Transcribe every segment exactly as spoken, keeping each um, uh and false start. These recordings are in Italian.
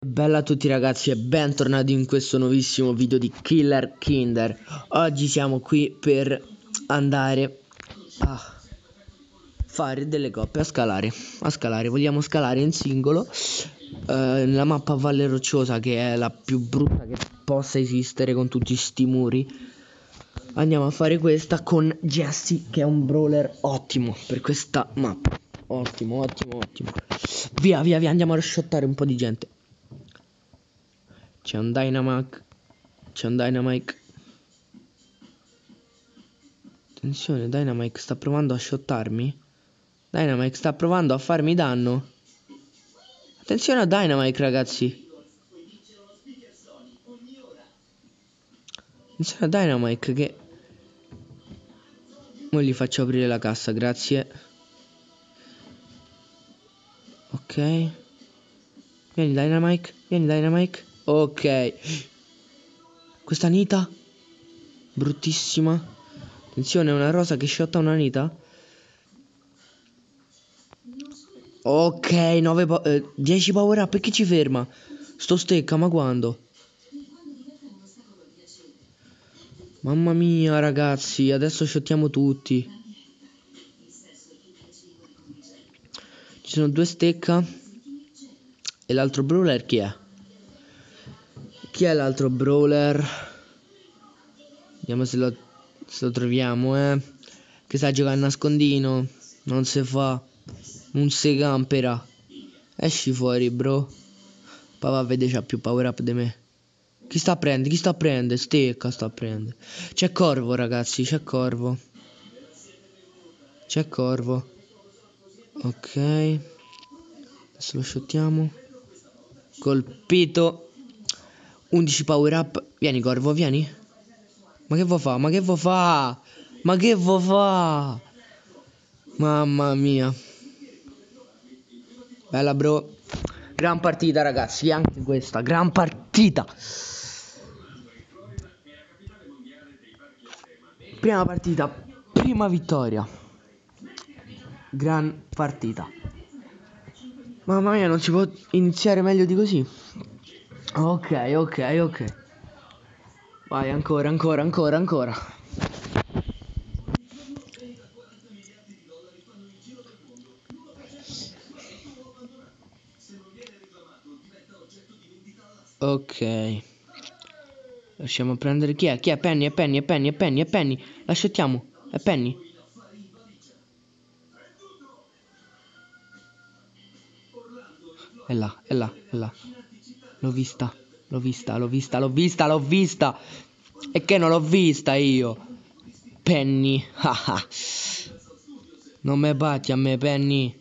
Bella a tutti ragazzi e bentornati in questo nuovissimo video di Killer Kinder. Oggi siamo qui per andare a fare delle coppe, a scalare, a scalare, vogliamo scalare in singolo eh, nella mappa Valle Rocciosa, che è la più brutta che possa esistere con tutti sti muri. Andiamo a fare questa con Jesse, che è un brawler ottimo per questa mappa. Ottimo, ottimo, ottimo. Via, via, via, andiamo a shottare un po' di gente. C'è un Dynamite. C'è un Dynamite. Attenzione, Dynamite sta provando a shottarmi. Dynamite sta provando a farmi danno. Attenzione a Dynamite, ragazzi. Attenzione a Dynamite che... Ora gli faccio aprire la cassa, grazie. Ok. Vieni Dynamite. Vieni Dynamite. Ok. Questa Nita. Bruttissima. Attenzione, una rosa che shotta una Nita. Ok, nove po eh, dieci power up. E chi ci ferma? Sto stecca, ma quando? Mamma mia, ragazzi, adesso shottiamo tutti. Ci sono due stecca. E l'altro brawler chi è? Chi è l'altro brawler? Vediamo se lo, se lo troviamo, eh. Che sa giocare a nascondino. Non si fa. Non si campera. Esci fuori, bro. Poi va a vedere, c'ha più power up di me. Chi sta a prendere? Chi sta a prendere? Stecca sta a prendere. C'è Corvo, ragazzi, c'è Corvo. C'è Corvo. Ok. Adesso lo shottiamo. Colpito. undici power up. Vieni Corvo, vieni. Ma che vuoi fa? Ma che vuoi fa? Ma che vuoi fa? Mamma mia. Bella, bro. Gran partita, ragazzi, anche questa. Gran partita. Prima partita. Prima vittoria. Gran partita. Mamma mia, non si può iniziare meglio di così. Ok, ok, ok. Vai, ancora, ancora, ancora, ancora. Ok. Riusciamo a prendere... Chi è? Chi è? Penny, è Penny, è Penny, è Penny, è Penny. Lasciattiamo. È Penny. È là, è là, è là. L'ho vista, l'ho vista, l'ho vista, l'ho vista, l'ho vista. E che non l'ho vista io. Penny. Non me batti a me, Penny.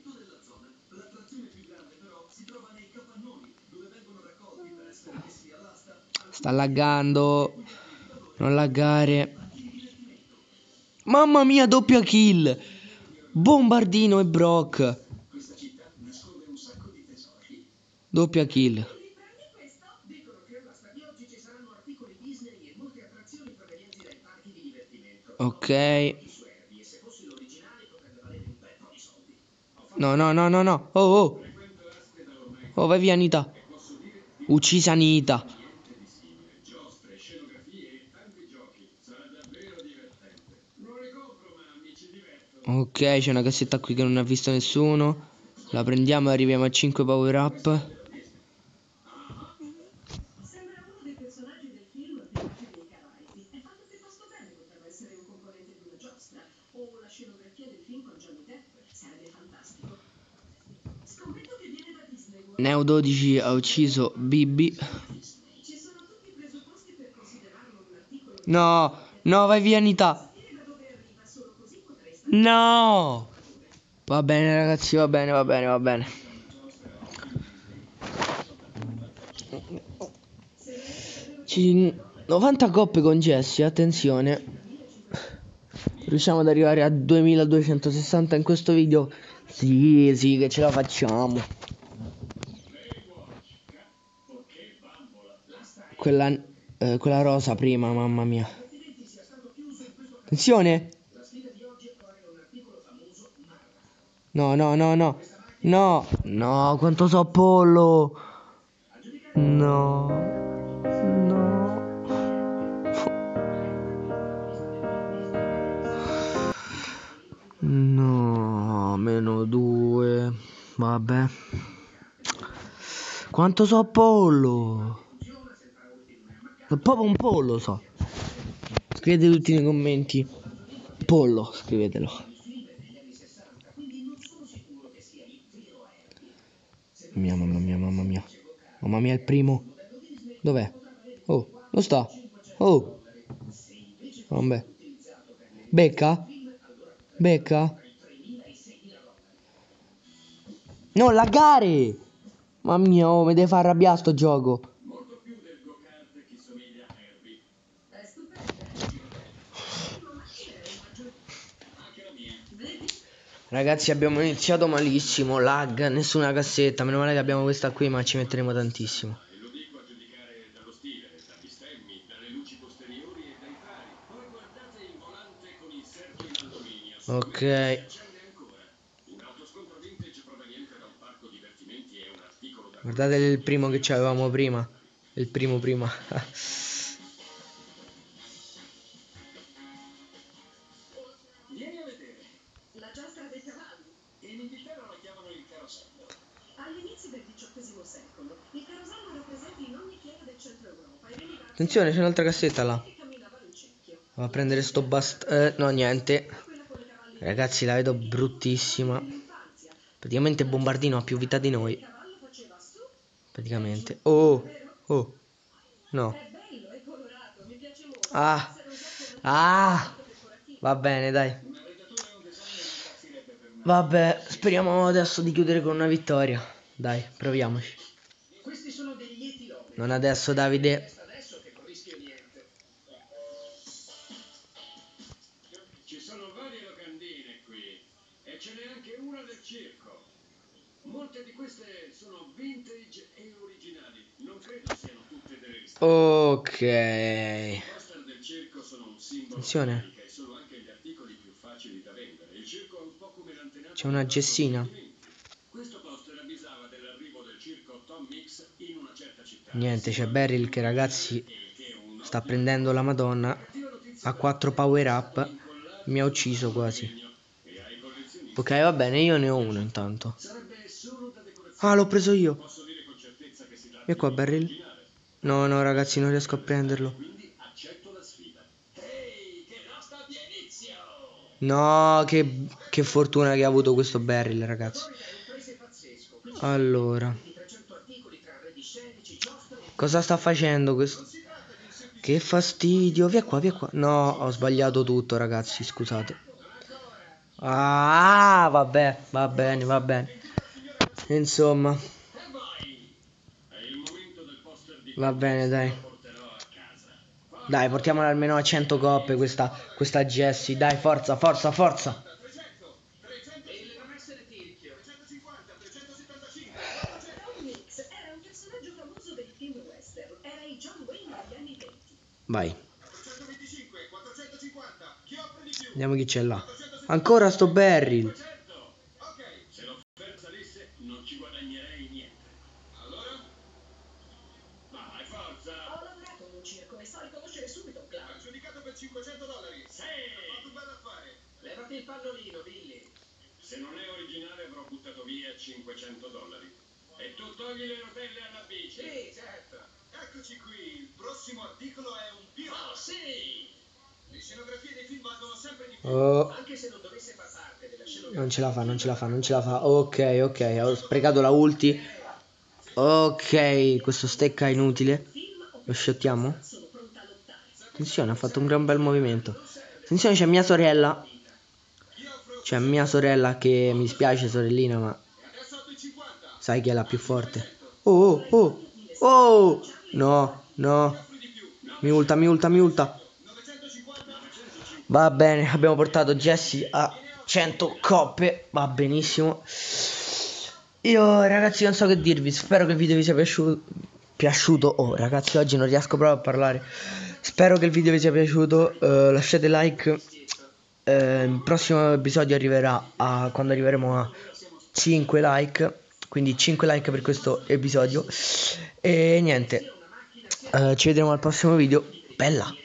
Sta laggando. Non laggare. Mamma mia, doppia kill. Bombardino e Brock. Doppia kill. Ok. No, no, no, no, no. Oh, oh. Oh, vai via, Anita. Uccisa Anita. Ok, c'è una cassetta qui che non ha visto nessuno. La prendiamo e arriviamo a cinque power up. Neo dodici ha ucciso Bibi. No, no, vai via Anita. No. Va bene ragazzi, va bene, va bene, va bene. Ci... novanta coppe con Jessie, attenzione. Riusciamo ad arrivare a duemiladuecentosessanta in questo video? Sì, sì, che ce la facciamo. Quella, eh, quella rosa prima, mamma mia. Attenzione. No, no, no, no. No, no, quanto so pollo. No. No. No, meno due. Vabbè. Quanto so pollo? So proprio un pollo so. Scrivete tutti nei commenti. Pollo, scrivetelo. Mia mamma mia, mamma mia. Mamma mia, il primo. Dov'è? Oh, lo sta. Oh. Vabbè. Becca? Becca? No, laggare! Mamma mia, oh, mi deve far arrabbiare sto gioco. Ragazzi, abbiamo iniziato malissimo, lag, nessuna cassetta, meno male che abbiamo questa qui, ma ci metteremo tantissimo. Ok. Guardate il primo che avevamo prima. Il primo prima. Vieni a vedere. La giostra dei cavalli. In Inghilterra la chiamano il carosello. Agli inizi del diciottesimo secolo, il carosello era presente in ogni fiera del centro Europa e veniva... Attenzione, c'è un'altra cassetta là. Va a prendere sto bast... Eh, no, niente. Ragazzi, la vedo bruttissima. Praticamente Bombardino ha più vita di noi. Praticamente. Oh, oh. No. Ah. Ah. Va bene, dai. Vabbè, speriamo adesso di chiudere con una vittoria. Dai, proviamoci. Non adesso, Davide. Ci sono varie locandine qui e ce n'è anche una del circo. Molte di queste sono vintage e originali. Non credo siano tutte delle ristampe. Ok. I poster del circo sono un simbolo Attenzione. e sono anche gli articoli più facili da vendere. Il circo è un po' come l'antenato. C'è una Gessina. Questo poster avvisava dell'arrivo del circo Tom Mix in una certa città. Niente, c'è Beryl che, ragazzi, sta prendendo la Madonna. Ha quattro power up. Mi ha ucciso quasi. Ok, va bene, io ne ho uno intanto. Ah, l'ho preso io. E qua Beryl? No, no, ragazzi, non riesco a prenderlo. No, che, che fortuna che ha avuto questo Beryl, ragazzi. Allora, cosa sta facendo questo? Che fastidio. Via qua, via qua. No, ho sbagliato tutto, ragazzi, scusate. Ah, vabbè, va bene, va bene. Insomma, va bene, dai. Dai, portiamola almeno a cento coppe questa, questa Jessie. Dai, forza, forza, forza. Vai. Vediamo chi c'è là. Ancora sto Beryl. cinquecento dollari. Sì! Ha fatto un bel affare. Levati il pannolino, Billy. Se non è originale avrò buttato via cinquecento dollari. E tu togli le rotelle alla bici. Sì, certo. Eccoci qui. Il prossimo articolo è un pilota. Oh, sì! Le scenografie dei film valgono sempre di più. Oh. Anche se non dovesse far parte della scenografia. Non ce la fa, non ce la fa, non ce la fa. Ok, ok, ho sprecato la ulti. Ok, questo stecca inutile. Lo shottiamo? Attenzione, ha fatto un gran bel movimento. Attenzione, c'è mia sorella. C'è mia sorella che mi spiace, sorellina, ma sai chi è la più forte. Oh, oh, oh, oh. No, no. Mi ulta, mi ulta, mi ulta. Va bene, abbiamo portato Jessie a cento coppe. Va benissimo. Io, ragazzi, non so che dirvi. Spero che il video vi sia piaciuto. Piaciuto. Oh, ragazzi, oggi non riesco proprio a parlare. Spero che il video vi sia piaciuto. uh, Lasciate like. uh, Il prossimo episodio arriverà a quando arriveremo a cinque like. quindi cinque like per questo episodio. E niente, eh, ci vedremo al prossimo video. Bella!